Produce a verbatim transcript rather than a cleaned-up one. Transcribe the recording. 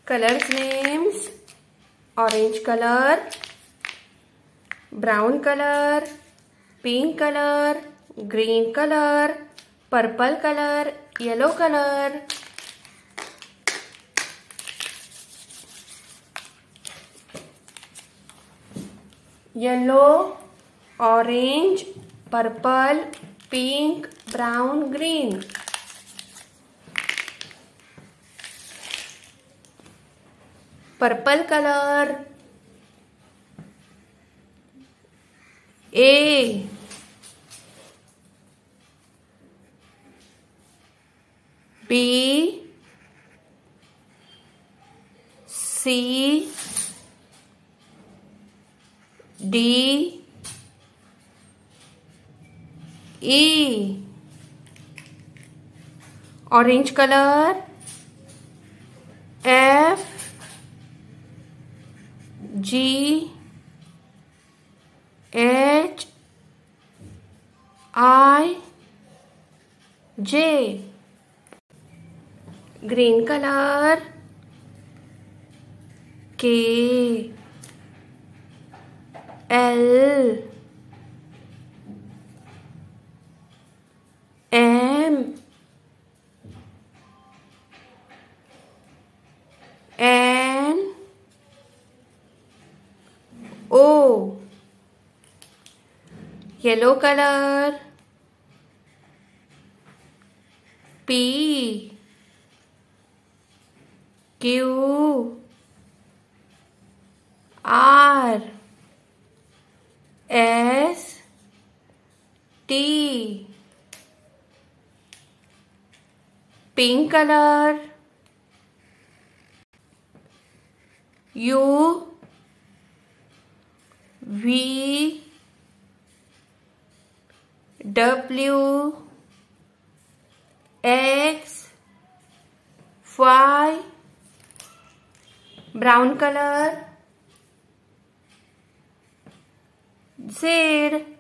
Colors names: orange color, brown color, pink color, green color, purple color, yellow color. Yellow, orange, purple, pink, brown, green. Purple color: A, B, C, D, E. Orange color: F, G, H, I, J. Green color: K, L, M, N, O. Yellow color: P, Q, R, S, T. Pink color: U, V, W, X, Y. Brown color: Z.